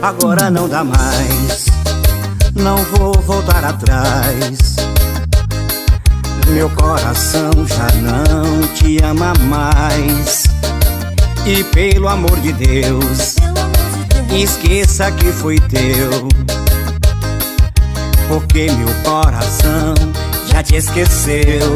Agora não dá mais, não vou voltar atrás. Meu coração já não te ama mais. E pelo amor de Deus, esqueça que fui teu, porque meu coração já te esqueceu.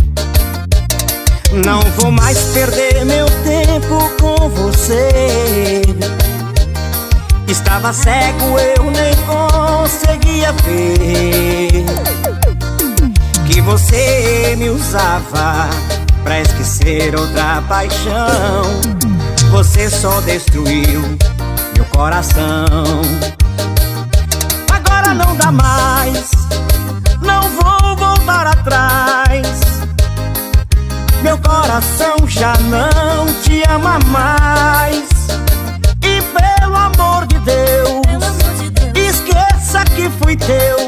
Não vou mais perder meu tempo com você. Estava cego, eu nem conseguia ver que você me usava pra esquecer outra paixão. Você só destruiu meu coração. Agora não dá mais, não vou voltar atrás. Meu coração já não te ama mais. E pelo amor de Deus, esqueça que fui teu,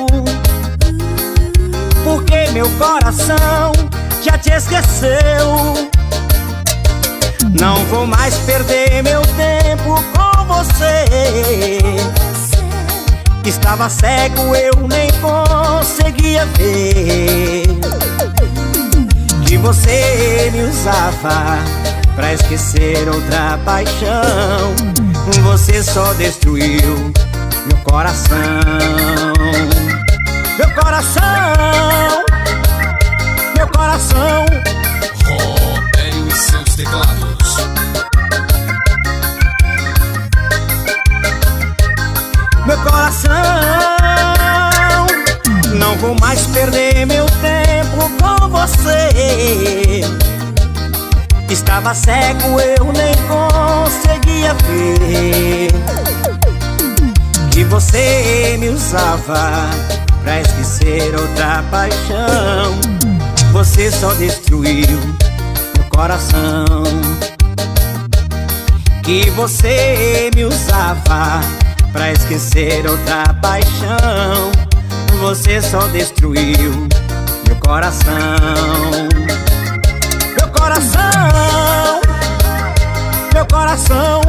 porque meu coração já te esqueceu. Não vou mais perder meu tempo com você. Estava cego, eu nem conseguia ver que você me usava pra esquecer outra paixão. Você só destruiu meu coração. Meu coração, meu coração. Robério e seus teclados. Meu coração, não vou mais perder meu tempo com você. Estava cego, eu nem conseguia ver que você me usava pra esquecer outra paixão. Você só destruiu meu coração. Que você me usava pra esquecer outra paixão. Você só destruiu meu coração. Meu coração, meu coração.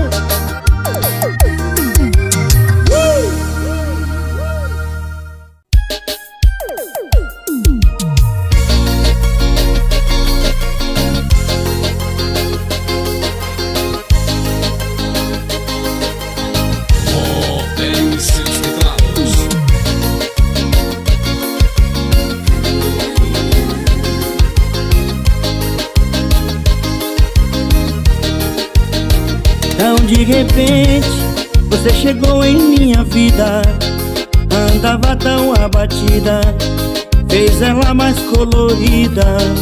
Robério e seus teclados. Então de repente você chegou em minha vida. Andava tão abatida, fez ela mais colorida.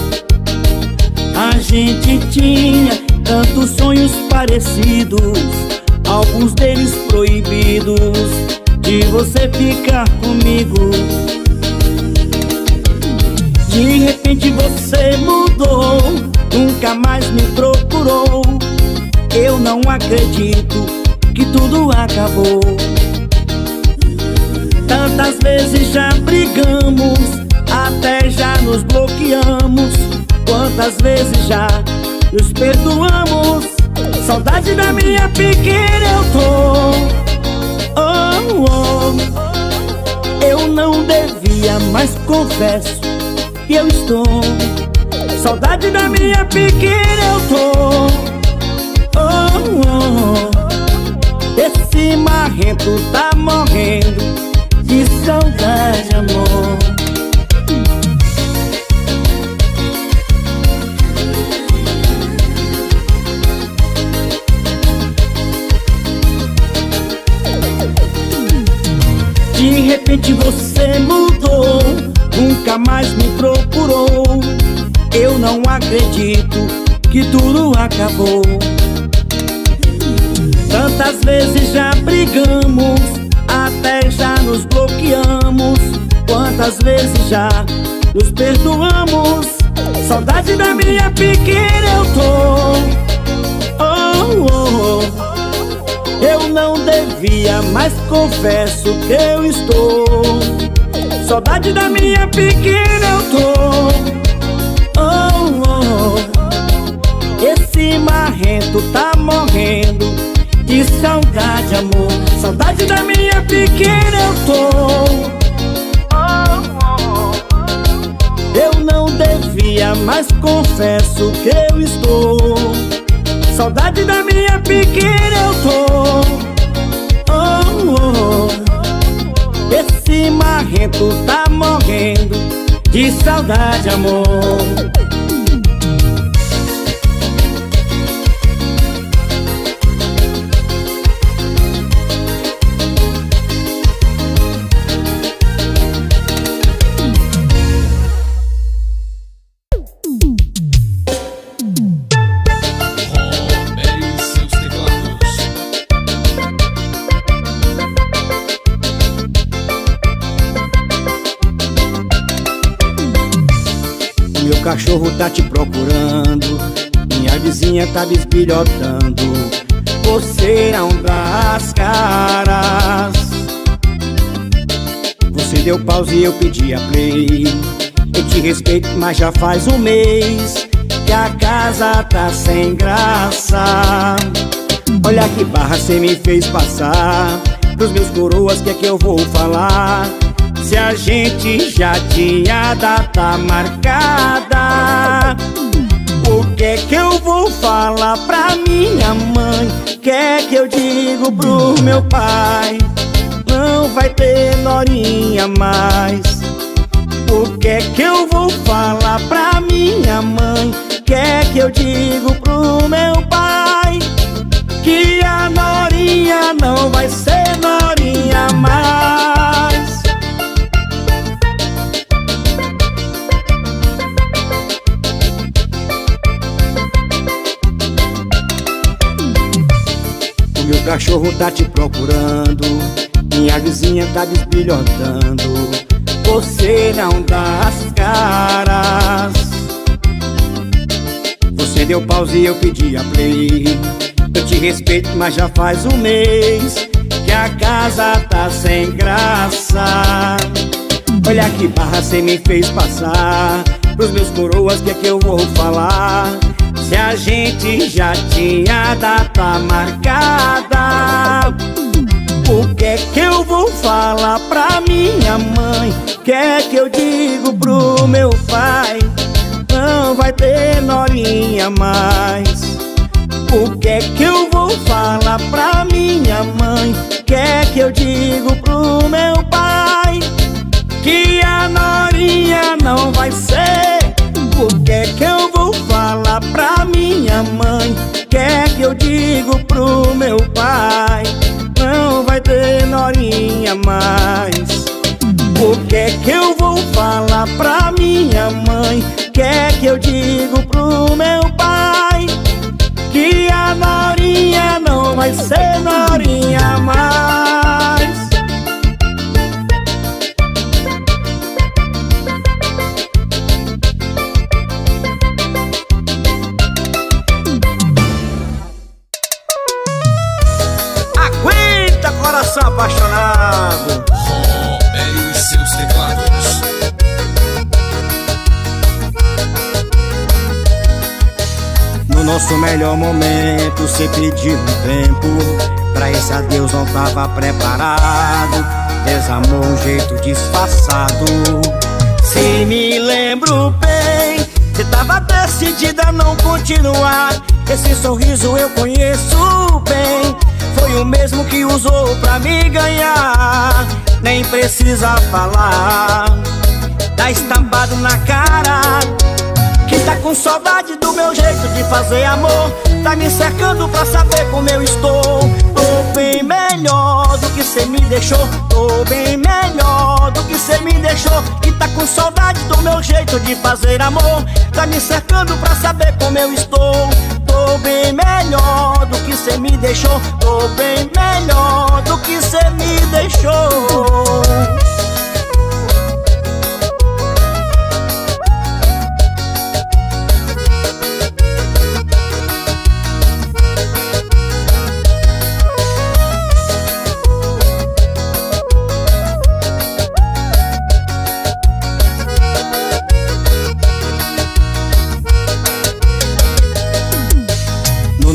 A gente tinha tantos sonhos parecidos, alguns deles proibidos, de você ficar comigo. De repente você mudou, nunca mais me procurou. Eu não acredito que tudo acabou. Tantas vezes já brigamos, até já nos bloqueamos. Quantas vezes já nos perdoamos. Saudade da minha pequena eu tô. Oh, oh. Eu não devia, mas confesso que eu estou. Saudade da minha pequena eu tô. Oh, oh. Esse marrento tá morrendo de saudade, amor. De repente você mudou, nunca mais me procurou. Eu não acredito que tudo acabou. Tantas vezes já brigamos, até já nos bloqueamos. Quantas vezes já nos perdoamos. Saudade da minha pequena eu tô. Oh, oh, oh. Eu não devia, mas confesso que eu estou. Saudade da minha pequena eu tô. Oh, oh, oh. Esse marrento tá morrendo de saudade, amor. Saudade da minha pequena eu tô. Eu não devia, mas confesso que eu estou. Saudade da minha pequena eu tô. Esse marrento tá morrendo de saudade, amor. Meu cachorro tá te procurando, minha vizinha tá bisbilhotando. Você não dá as caras. Você deu pause e eu pedi a play. Eu te respeito, mas já faz um mês que a casa tá sem graça. Olha que barra cê me fez passar. Pros meus coroas, que é que eu vou falar? Se a gente já tinha data marcada, o que é que eu vou falar pra minha mãe? O que é que eu digo pro meu pai? Não vai ter norinha mais. O que é que eu vou falar pra minha mãe? O que é que eu digo pro meu pai? Que a norinha não vai ser norinha mais. Meu cachorro tá te procurando, minha vizinha tá desbilhotando. Você não dá as caras. Você deu pause e eu pedi a play. Eu te respeito, mas já faz um mês que a casa tá sem graça. Olha que barra cê me fez passar. Pros meus coroas, que é que eu vou falar? Se a gente já tinha data marcada, o que é que eu vou falar pra minha mãe? O que é que eu digo pro meu pai? Não vai ter norinha mais. O que é que eu vou falar pra minha mãe? O que é que eu digo pro meu pai? Que a norinha não vai ser. O que é que eu vou falar pra minha mãe? O que é que eu digo pro meu pai? Não vai ter norinha mais. O que é que eu vou falar pra minha mãe? O que é que eu digo pro meu pai? Que a norinha não vai ser norinha mais. Aguenta, coração apaixonado. Robério e seus teclados. No nosso melhor momento, cê pediu um tempo. Pra esse adeus não tava preparado. Desamou um jeito disfarçado. Se me lembro bem, cê tava decidida a não continuar. Esse sorriso eu conheço bem. Foi o mesmo que usou pra me ganhar. Nem precisa falar. Tá estampado na cara que tá com saudade do meu jeito de fazer amor. Tá me cercando pra saber como eu estou. Tô bem melhor do que cê me deixou. Tô bem melhor do que cê me deixou. Que tá com saudade do meu jeito de fazer amor. Tá me cercando pra saber como eu estou. Tô bem melhor do que cê me deixou. Tô bem melhor do que cê me deixou.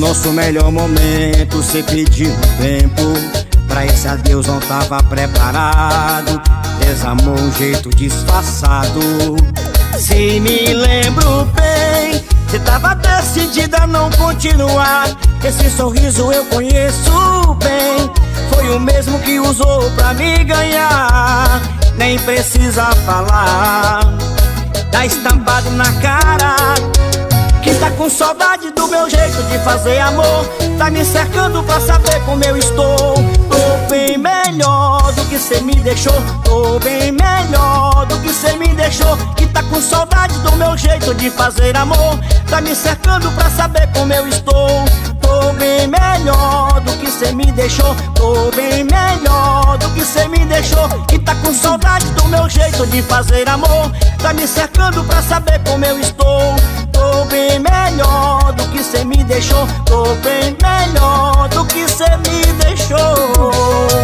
nosso melhor momento cê pediu tempo. Pra esse adeus não tava preparado, desamou um jeito disfarçado. Se me lembro bem, cê tava decidida a não continuar. Esse sorriso eu conheço bem, foi o mesmo que usou pra me ganhar. Nem precisa falar, tá estampado na cara que tá com saudade do meu jeito de fazer amor. Tá me cercando pra saber como eu estou. Tô bem melhor do que cê me deixou. Tô bem melhor do que cê me deixou. Que tá com saudade do meu jeito de fazer amor. Tá me cercando pra saber como eu estou. Tô bem melhor do que cê me deixou. Tô bem melhor do que cê me deixou. Que tá com saudade do meu jeito de fazer amor. Tá me cercando pra saber como eu estou. Tô bem melhor do que cê me deixou. Tô bem melhor do que cê me deixou.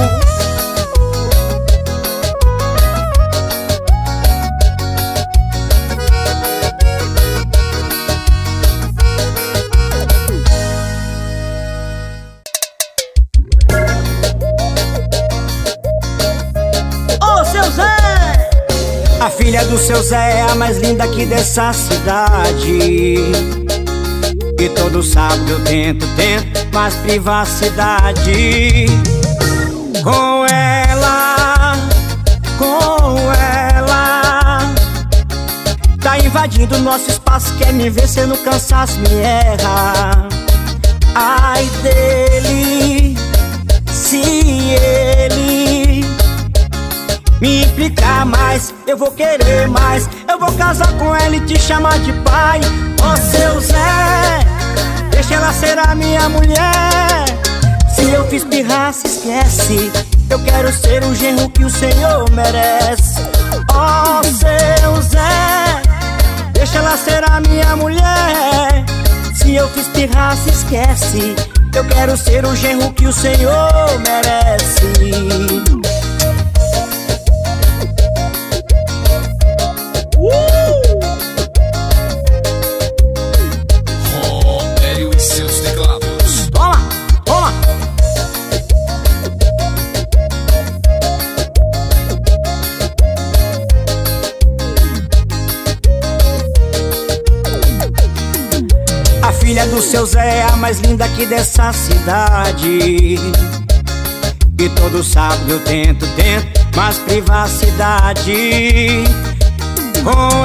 Ô, seu Zé! A filha do seu Zé é a mais linda aqui dessa cidade. E todo sábado eu tento mais privacidade. Com ela, tá invadindo nosso espaço, quer me ver, cê no cansaço me erra. Ai dele, se ele me implicar mais, eu vou querer mais. Eu vou casar com ela e te chamar de pai. Ó, seu Zé, deixa ela ser a minha mulher. Se eu fiz pirraça, esquece. Eu quero ser o genro que o Senhor merece. Ó, seu Zé, deixa ela ser a minha mulher. Se eu fiz pirraça, esquece. Eu quero ser o genro que o Senhor merece. Romério e seus teclados. Toma, toma. A filha do seu Zé é a mais linda aqui dessa cidade. E todo sábado eu tento mais privacidade. Com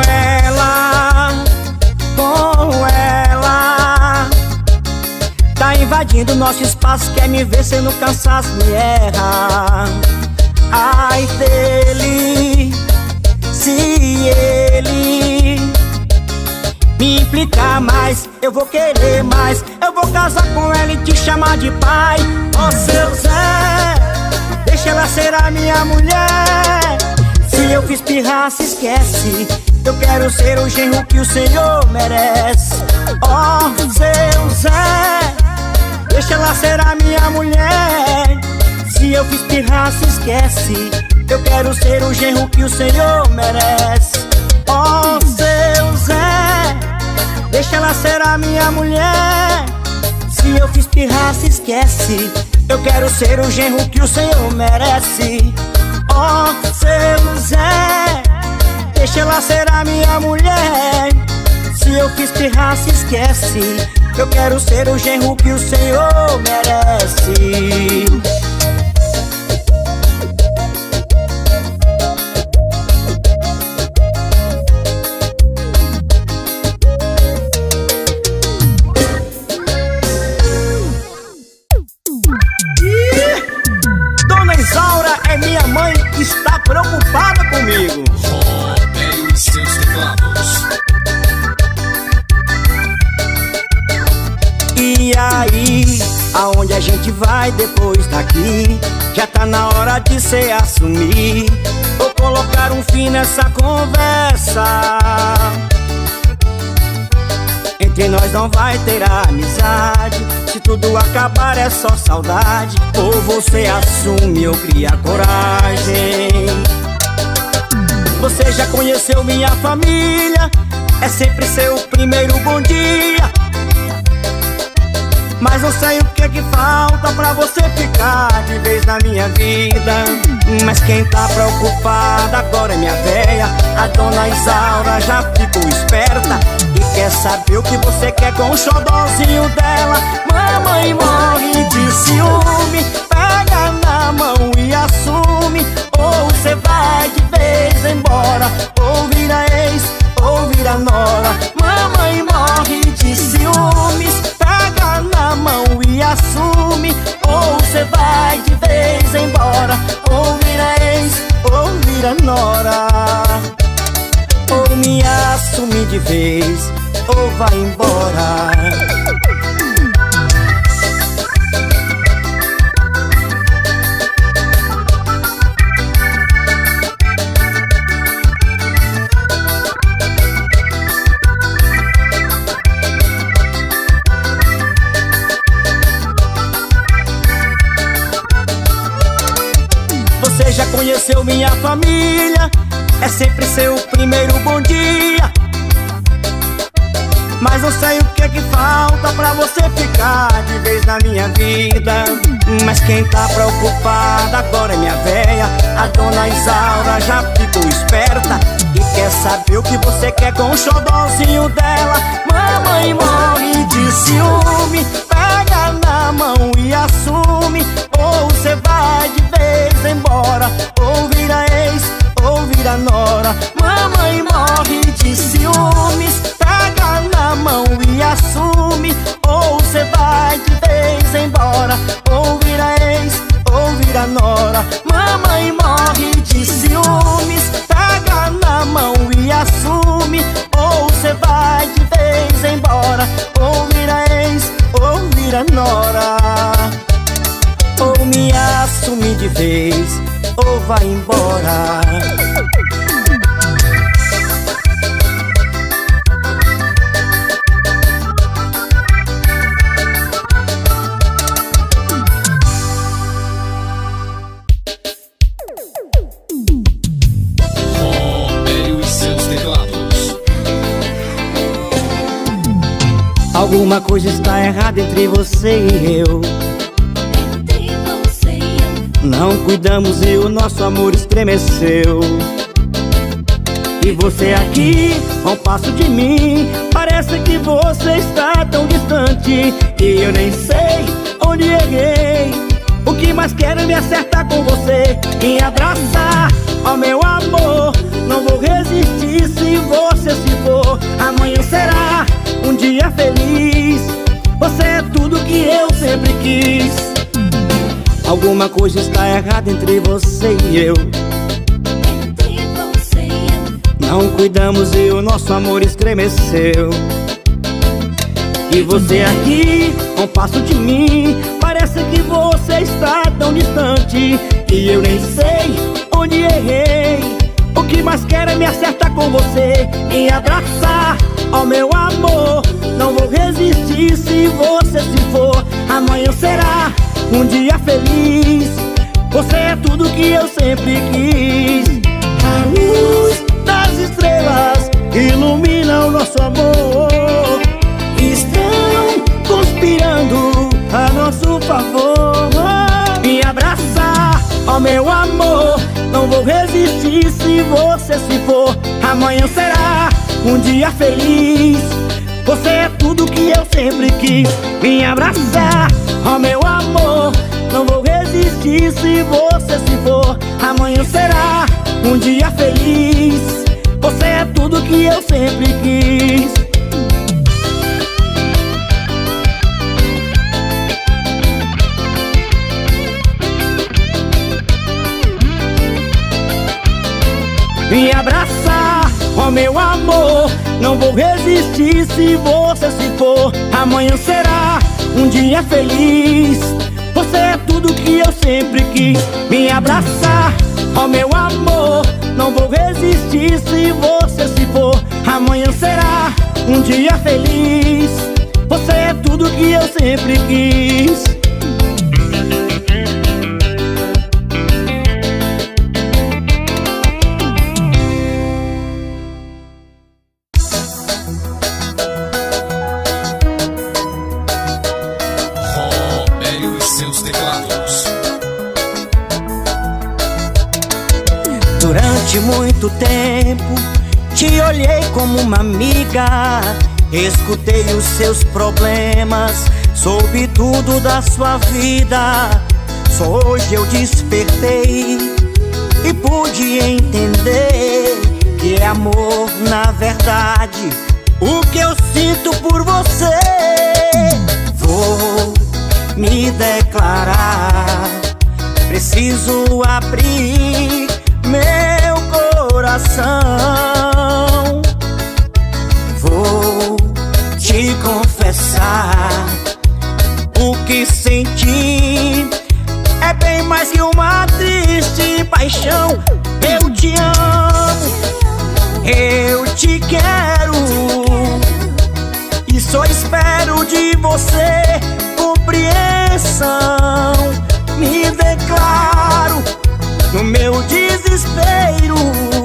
ela, tá invadindo nosso espaço, quer me ver, cê no cansaço me erra. Ai dele, se ele me implicar mais, eu vou querer mais. Eu vou casar com ela e te chamar de pai. Ó, seu Zé, deixa ela ser a minha mulher. Se eu fiz pirraça, esquece. Eu quero ser o genro que o Senhor merece. Ó, seu Zé, deixa ela ser a minha mulher. Se eu fiz pirraça, esquece. Eu quero ser o genro que o Senhor merece. Ó, seu Zé, deixa ela ser a minha mulher. Se eu fiz pirraça, esquece. Eu quero ser o genro que o Senhor merece. Ó, seu Zé, deixa ela ser a minha mulher. Se eu fiz pirraça, esquece. Eu quero ser o genro que o Senhor merece. Dona Isaura é minha mãe, está preocupada comigo. Romério e seus teclados. E aí, aonde a gente vai depois daqui? Já tá na hora de cê assumir. Vou colocar um fim nessa conversa. Entre nós não vai ter amizade. Se tudo acabar é só saudade. Ou você assume ou cria coragem. Você já conheceu minha família, é sempre seu primeiro bom dia. Mas não sei o que falta pra você ficar de vez na minha vida. Mas quem tá preocupada agora é minha véia. A dona Isaura já ficou esperta e quer saber o que você quer com o xodózinho dela. Mamãe morre de ciúme, pega na mão e assume. Ou você vai de vez embora, ou vira ex, ou vira nora. Mamãe morre de ciúmes, pega na mão e assume. Ou você vai de vez embora, ou vira ex, ou vira nora. Ou me assume de vez, ou vai embora. Você já conheceu minha família, é sempre seu primeiro bom dia. Mas não sei o que falta pra você ficar de vez na minha vida. Mas quem tá preocupada agora é minha véia. A dona Isaura já ficou esperta e quer saber o que você quer com o xodózinho dela. Mamãe morre de ciúme, pega na mão e assume. Ou você vai de vez embora, ou vira ex, ou vira nora. Mamãe morre de ciúmes, pega na mão e assume. Ou você vai de vez embora, ou vira ex, ou vira nora. Mamãe morre de ciúmes, pega na mão e assume. Ou você vai de vez embora, ou vira ex, ou vira nora. Ou me assume de vez, ou vai embora. Robério e seus teclados. Alguma coisa está errada entre você e eu. Não cuidamos e o nosso amor estremeceu. E você aqui, a um passo de mim, parece que você está tão distante. E eu nem sei onde errei. O que mais quero é me acertar com você, me abraçar, ó meu amor. Não vou resistir se você se for. Amanhã será um dia feliz. Você é tudo que eu sempre quis. Alguma coisa está errada entre você e eu. Não cuidamos e o nosso amor estremeceu. E você aqui, a um passo de mim, parece que você está tão distante. E eu nem sei onde errei. O que mais quero é me acertar com você, me abraçar, ó meu amor. Não vou resistir se você se for. Amanhã será um dia feliz. Você é tudo que eu sempre quis. A luz das estrelas ilumina o nosso amor. Estão conspirando a nosso favor. Me abraçar, ó meu amor. Não vou resistir se você se for. Amanhã será um dia feliz. Você é tudo que eu sempre quis. Me abraçar, ó meu amor. Não vou resistir se você se for. Amanhã será um dia feliz. Você é tudo que eu sempre quis. Me abraçar, ó meu amor. Não vou resistir se você se for. Amanhã será um dia feliz. Você é tudo que eu sempre quis. Me abraçar, ó meu amor. Não vou resistir se você se for. Amanhã será um dia feliz. Você é tudo que eu sempre quis. muito tempo te olhei como uma amiga, escutei os seus problemas, soube tudo da sua vida. Só hoje eu despertei e pude entender que é amor na verdade o que eu sinto por você. Vou me declarar, preciso abrir meu coração. Vou te confessar, o que senti é bem mais que uma triste paixão. Eu te amo, eu te quero, e só espero de você compreensão. Me declaro no meu desespero,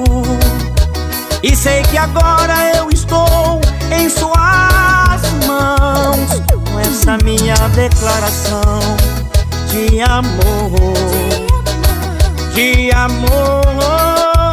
e sei que agora eu estou em suas mãos, com essa minha declaração de amor, de amor.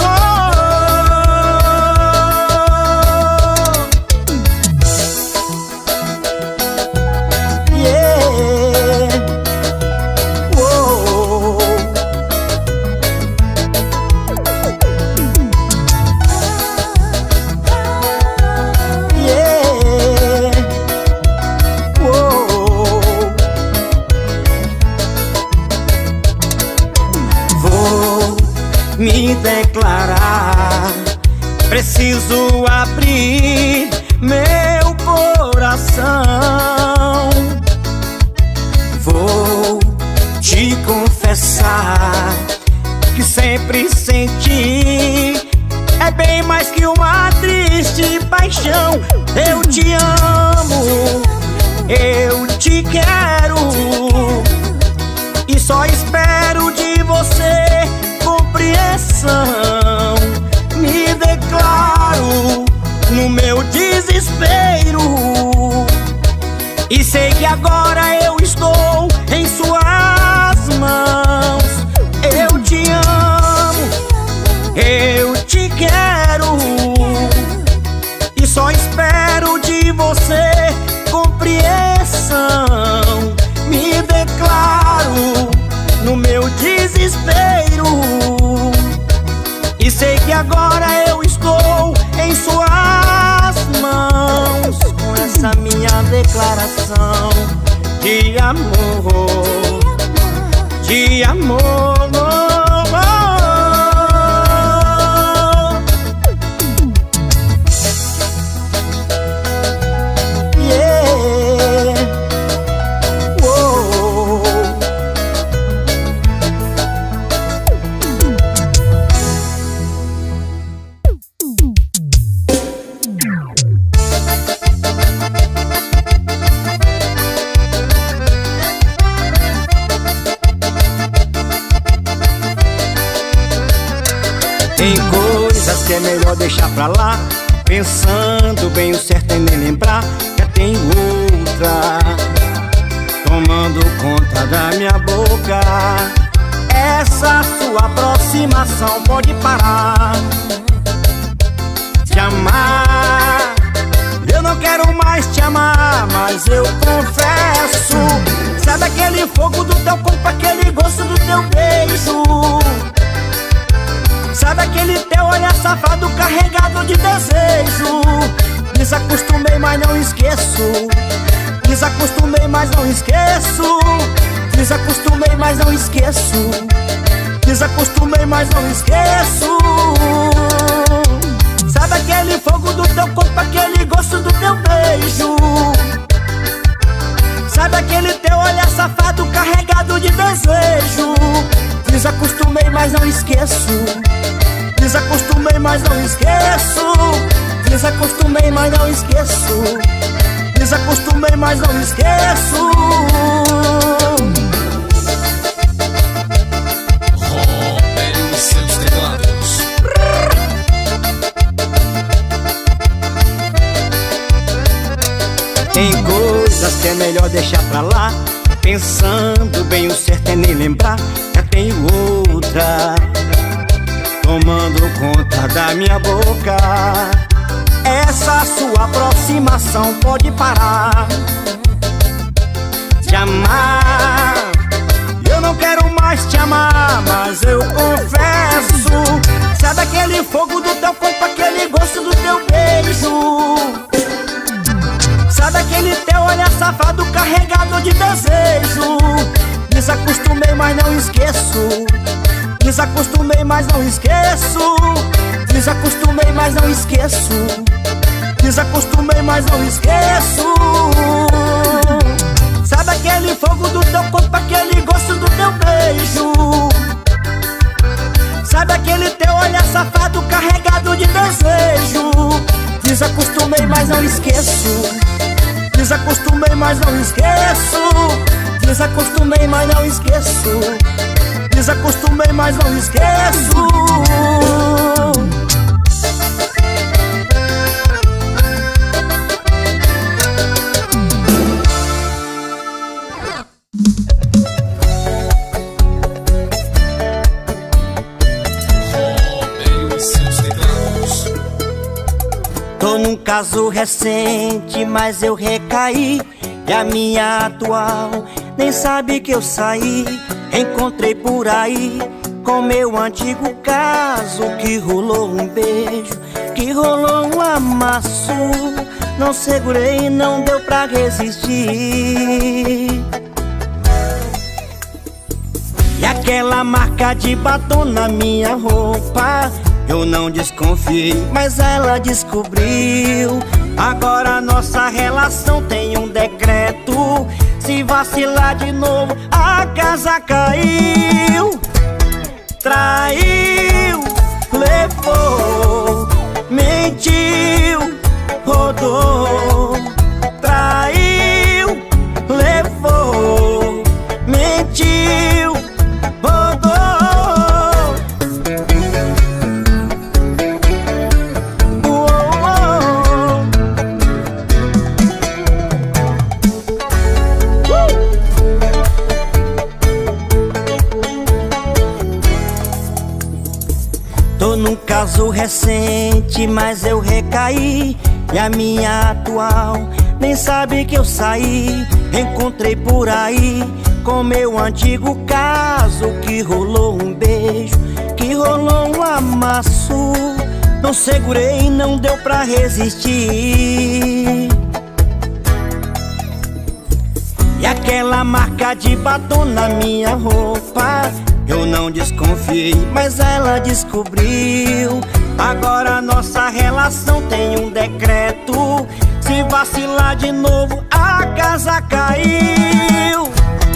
Me declarar, preciso abrir meu coração. Vou te confessar que sempre senti é bem mais que uma triste paixão. Eu te amo, eu te quero, e só espero de você compreensão. Me declaro no meu desespero, e sei que agora eu estou em suas mãos. Eu te amo, eu te quero, e só espero de você compreensão. Me declaro no meu desespero, e sei que agora eu estou em suas mãos, com essa minha declaração de amor, de amor. Tem coisas que é melhor deixar pra lá, pensando bem o certo é nem lembrar. Já tem outra tomando conta da minha boca. Essa sua aproximação pode parar de amar. Eu não quero mais te amar, mas eu confesso, sabe aquele fogo do teu corpo, aquele gosto do teu beijo, sabe aquele teu olhar safado carregado de desejo. Desacostumei, mas não esqueço. Desacostumei, mas não esqueço. Desacostumei, mas não esqueço. Desacostumei, mas não esqueço. Sabe aquele fogo do teu corpo, aquele gosto do teu beijo, sabe aquele teu olhar safado carregado de desejo. Desacostumei, mas não esqueço. Desacostumei, mas não esqueço. Desacostumei, mas não esqueço. Desacostumei, mas não esqueço. Robério e seus teclados. Tem coisas que é melhor deixar pra lá, pensando bem o certo é nem lembrar. Já tenho outra tomando conta da minha boca. Essa sua aproximação pode parar de amar. Eu não quero mais te amar, mas eu confesso. Sabe aquele fogo do teu corpo, aquele gosto do teu beijo? Sabe aquele teu olhar safado carregado de desejo? Desacostumei, mas não esqueço. Desacostumei, mas não esqueço. Desacostumei, mas não esqueço. Desacostumei, mas não esqueço. Sabe aquele fogo do teu corpo, aquele gosto do teu beijo? Sabe aquele teu olhar safado carregado de desejo? Desacostumei, mas não esqueço. Desacostumei, mas não esqueço. Desacostumei, mas não esqueço. Desacostumei, mas não esqueço. Tô num caso recente, mas eu recaí. E a minha atual nem sabe que eu saí. Encontrei por aí com meu antigo caso, que rolou um beijo, que rolou um amasso. Não segurei, não deu pra resistir. E aquela marca de batom na minha roupa, eu não desconfiei, mas ela descobriu. Agora nossa relação tem um decreto: se vacilar de novo, a casa caiu. Traiu, levou, mentiu, rodou. Traiu, levou, mentiu, rodou. Tô num caso recente, mas eu recaí. E a minha atual nem sabe que eu saí. Encontrei por aí com meu antigo caso, que rolou um beijo, que rolou um amasso. Não segurei, não deu pra resistir. E aquela marca de batom na minha roupa, eu não desconfiei, mas ela descobriu. Agora nossa relação tem um decreto: se vacilar de novo, a casa caiu.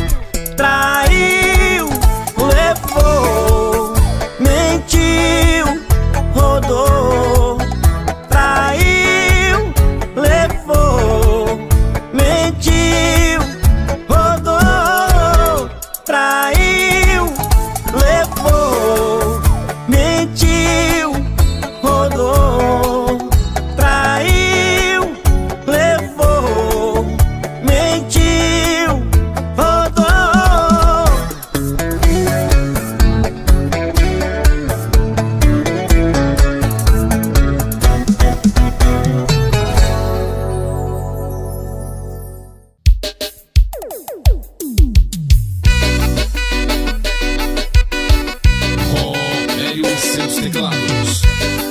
Traiu, levou, mentiu, rodou. Traiu, levou, mentiu, rodou. Traiu, levou, mentiu, rodou. Traiu, levou, mentiu, rodou. Romério e seus teclados.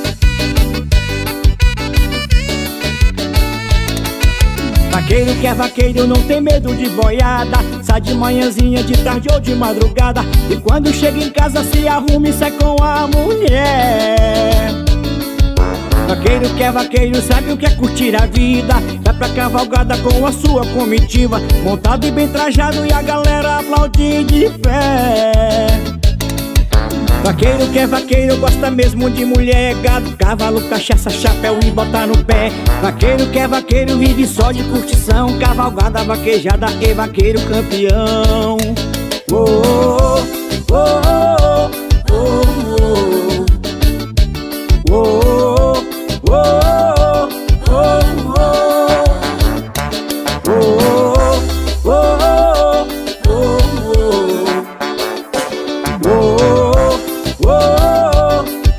Vaqueiro que é vaqueiro não tem medo de boiada. Sai de manhãzinha, de tarde ou de madrugada. E quando chega em casa se arruma e sai com a mulher. Vaqueiro que é vaqueiro sabe o que é curtir a vida. Vai pra cavalgada com a sua comitiva, montado e bem trajado e a galera aplaudir de pé. Vaqueiro que é vaqueiro gosta mesmo de mulher, gado, cavalo, cachaça, chapéu e botar no pé. Vaqueiro que é vaqueiro vive só de curtição, cavalgada, vaquejada e vaqueiro campeão. Oh, oh, oh, oh, oh, oh, oh, oh, oh, oh, oh, oh, oh.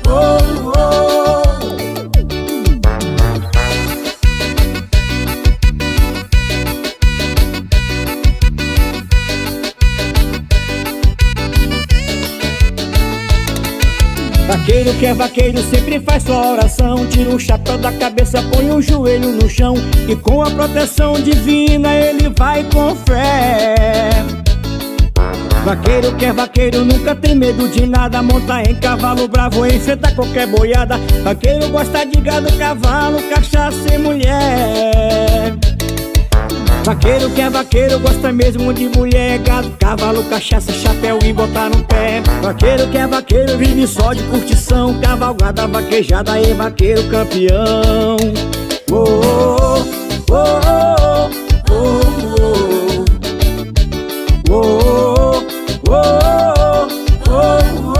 Vaqueiro que é vaqueiro sempre faz sua oração. Tira o chapéu da cabeça, põe o joelho no chão, e com a proteção divina ele vai com fé. Vaqueiro que é vaqueiro nunca tem medo de nada. Monta em cavalo bravo, enfrenta qualquer boiada. Vaqueiro gosta de gado, cavalo, cachaça e mulher. Vaqueiro que é vaqueiro gosta mesmo de mulher, gado, cavalo, cachaça, chapéu e botar no pé. Vaqueiro que é vaqueiro vive só de curtição, cavalgada, vaquejada e vaqueiro campeão. Oh, oh, oh, oh, oh, oh, oh, oh, oh, oh,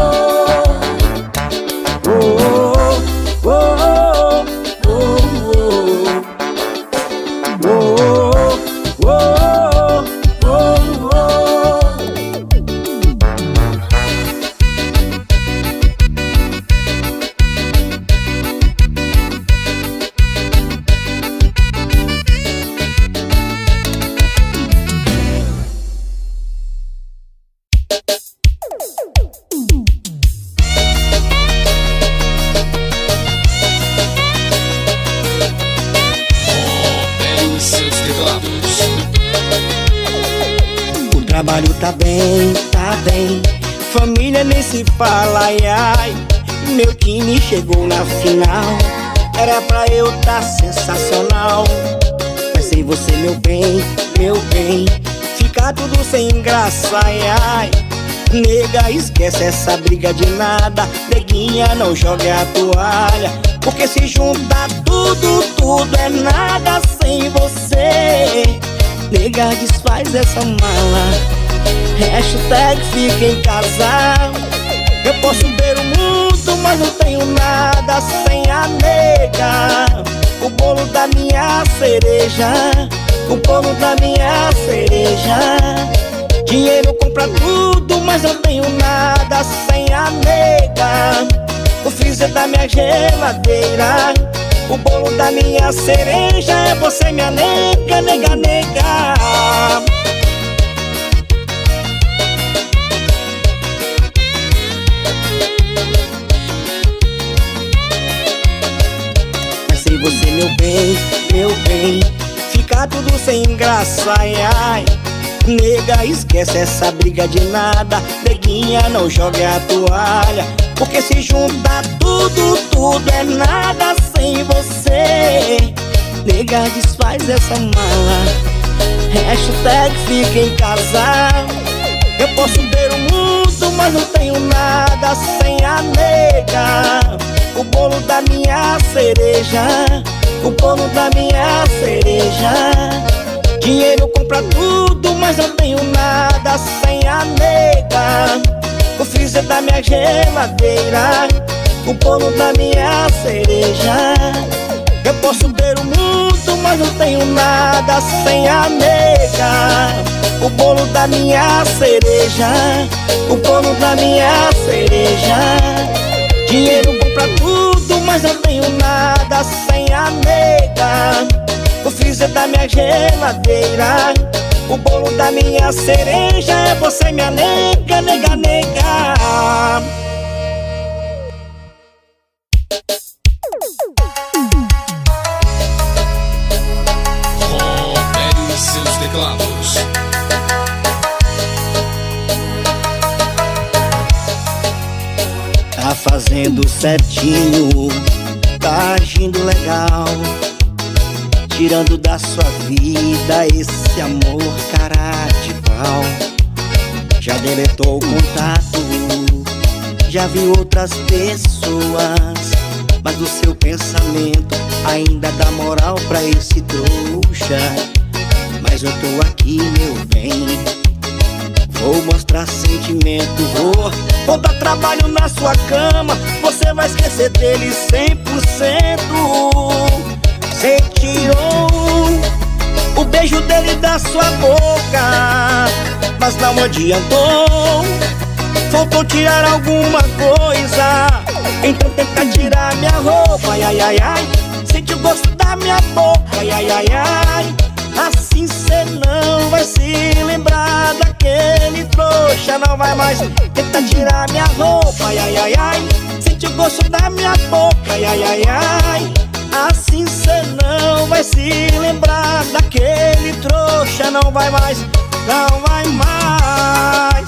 O trabalho tá bem, família nem se fala, ai, ai. Meu time chegou na final, era pra eu tá sensacional. Mas sem você, meu bem, fica tudo sem graça, ai, ai. Nega, esquece essa briga de nada. Neguinha, não jogue a toalha, porque se juntar tudo é nada sem você. Nega, desfaz essa mala, hashtag fica em casa. Eu posso ver o mundo, mas não tenho nada sem a nega. O bolo da minha cereja, o bolo da minha cereja. Dinheiro compra tudo, mas não tenho nada sem a nega. O freezer da minha geladeira, o bolo da minha cereja. É você, minha nega, nega, nega. Mas sem você, meu bem, fica tudo sem graça, ai, ai. Nega, esquece essa briga de nada. Neguinha, não jogue a toalha, porque se juntar tudo é nada sem você. Nega, desfaz essa mala, hashtag fica em casa. Eu posso ver o mundo, mas não tenho nada sem a nega. O bolo da minha cereja, o bolo da minha cereja. Dinheiro compra tudo, mas não tenho nada sem a nega. O freezer da minha geladeira, o bolo da minha cereja. Eu posso ver o mundo, mas não tenho nada sem a nega. O bolo da minha cereja, o bolo da minha cereja. Dinheiro compra tudo, mas não tenho nada sem a nega. O freezer da minha geladeira, o bolo da minha cereja. É você, minha nega, nega, nega. Roberto e seus teclados. Tá fazendo certinho, tá agindo legal, tirando da sua vida esse amor cara de pau. Já deletou o contato, já viu outras pessoas, mas no seu pensamento ainda dá moral pra esse trouxa. Mas eu tô aqui, meu bem, vou mostrar sentimento, vou dar trabalho na sua cama. Você vai esquecer dele 100%. Cê tirou o beijo dele da sua boca, mas não adiantou, faltou tirar alguma coisa. Então tenta tirar minha roupa, ai, ai, ai, ai. Sente o gosto da minha boca, ai, ai, ai, ai. Assim cê não vai se lembrar daquele trouxa. Não vai mais tentar tirar minha roupa, ai, ai, ai, ai. Sente o gosto da minha boca, ai, ai, ai, ai. Assim cê não vai se lembrar daquele trouxa. Não vai mais, não vai mais.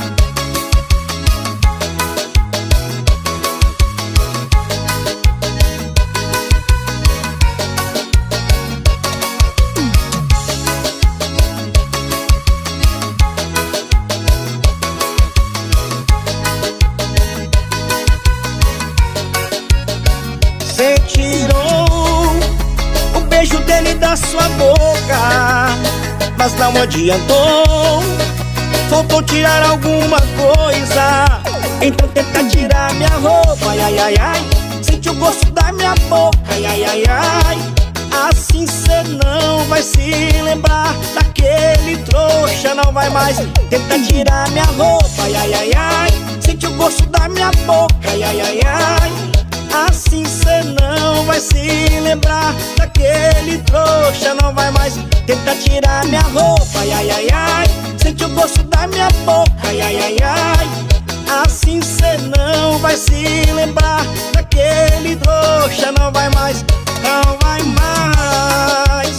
Cê tirou o beijo dele da sua boca, mas não adiantou, faltou tirar alguma coisa. Então tenta tirar minha roupa, ai, ai, ai, ai. Sente o gosto da minha boca, ai, ai, ai, ai. Assim cê não vai se lembrar daquele trouxa. Não vai mais. Tenta tirar minha roupa, ai, ai, ai, ai. Sente o gosto da minha boca, ai, ai, ai, ai. Assim cê não vai se lembrar daquele trouxa. Não vai mais. Tenta tirar minha roupa, ai, ai, ai, ai. Sente o gosto da minha boca, ai, ai, ai, ai. Assim cê não vai se lembrar daquele trouxa. Não vai mais, não vai mais.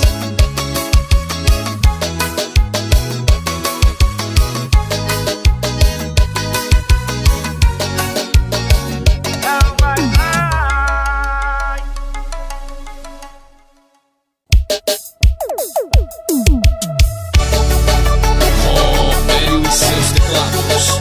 Não vai mais. Romério e seus teclados.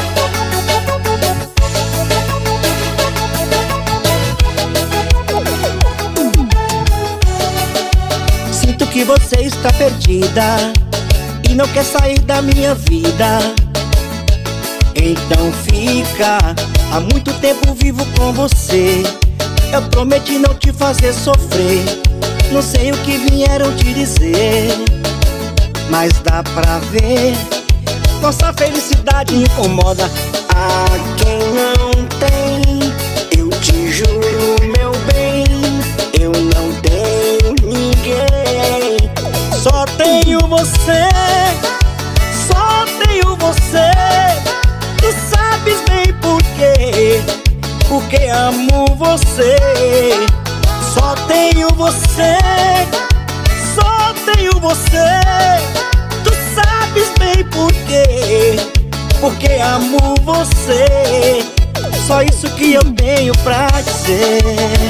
Sinto que você está perdida e não quer sair da minha vida. Então fica, há muito tempo vivo com você. Eu prometi não te fazer sofrer. Não sei o que vieram te dizer, mas dá pra ver, nossa felicidade incomoda a quem não tem. Eu te juro, meu bem, eu não tenho ninguém. Só tenho você, só tenho você. Tu sabes bem por quê, porque amo você. Só tenho você, só tenho você. Tu sabes bem por quê, porque amo você. Só isso que eu tenho pra dizer.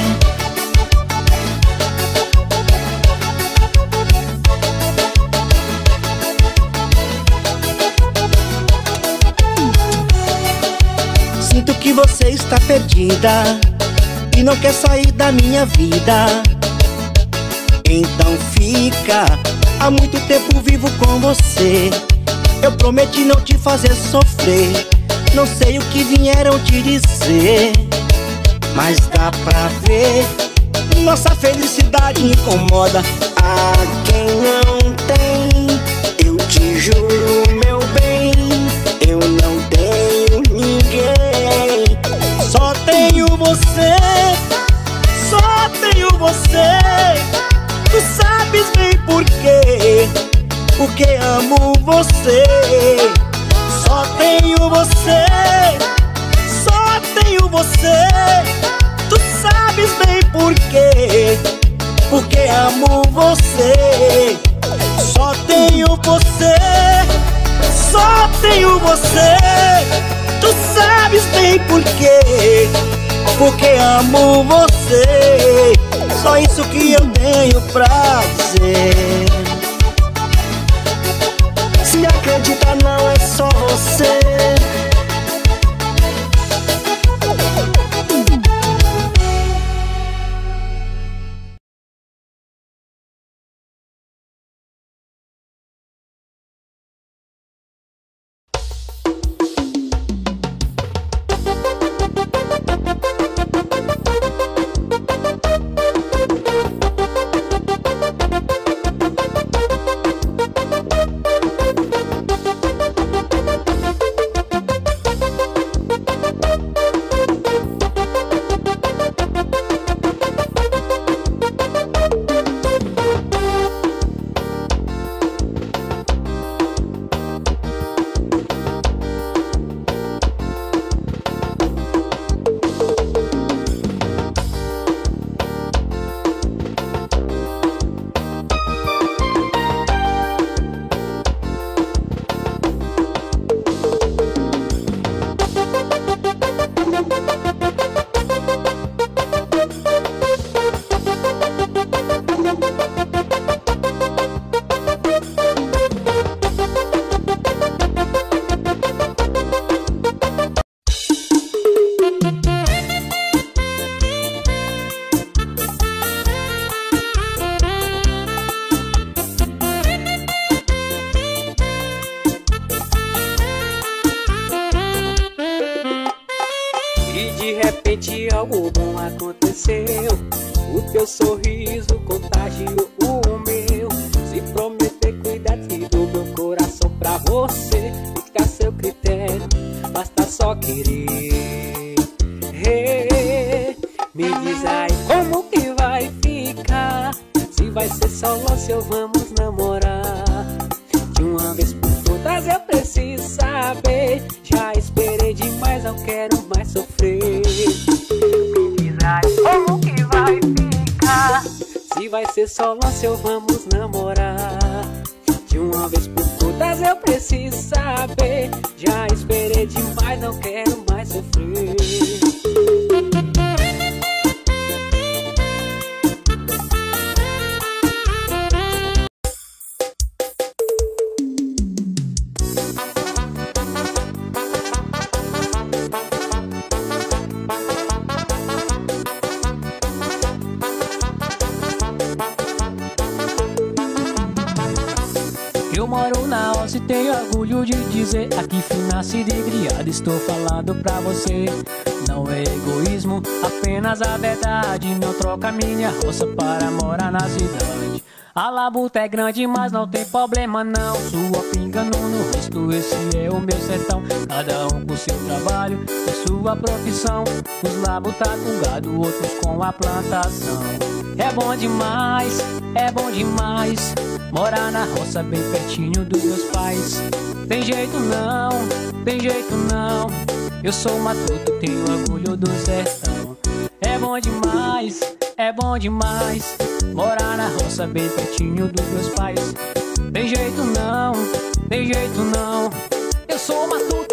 Sinto que você está perdida e não quer sair da minha vida. Então fica, há muito tempo vivo com você. Eu prometi não te fazer sofrer. Não sei o que vieram te dizer, mas dá pra ver, nossa felicidade incomoda a quem não tem. Eu te juro, meu bem, eu não tenho ninguém. Só tenho você, só tenho você. Tu sabes bem por quê, porque amo você. Só tenho você, só tenho você. Tu sabes bem por quê, porque amo você. Só tenho você, só tenho você. Tu sabes bem por quê, porque amo você. Só isso que eu tenho pra dizer. Se acredita, não é só você. esqueceu. O teu sorriso contagiou o meu. Se prometer cuidar do meu coração pra você, fica a seu critério, basta só querer. Me diz aí como que vai ficar, se vai ser só lance ou vamos namorar. De uma vez por todas eu preciso saber. Já esperei demais, não quero mais sofrer. Me diz aí como que vai ficar, se vai ser só lance ou vamos namorar. De uma vez por todas eu preciso saber. Já esperei demais, não quero mais sofrer. Eu moro na roça e tenho orgulho de dizer: aqui fui nascido e criado, estou falando pra você. Não é egoísmo, apenas a verdade. Não troca minha roça para morar na cidade. A labuta é grande, mas não tem problema não. Sua pinga no rosto, esse é o meu sertão. Cada um com seu trabalho e sua profissão. Uns labuta com gado, outros com a plantação. É bom demais, é bom demais morar na roça bem pertinho dos meus pais. Tem jeito não, tem jeito não. Eu sou matuto, tenho orgulho do sertão. É bom demais, é bom demais morar na roça bem pertinho dos meus pais. Tem jeito não, tem jeito não. Eu sou matuto.